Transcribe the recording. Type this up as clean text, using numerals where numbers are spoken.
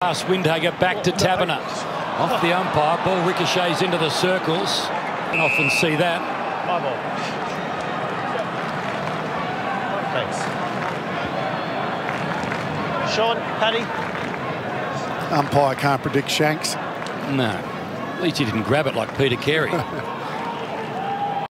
Last Windhager back to Taberner. Off the umpire, ball ricochets into the circles. And often see that. My ball. Thanks. Sean, Paddy. Umpire can't predict shanks. No. At least he didn't grab it like Peter Carey.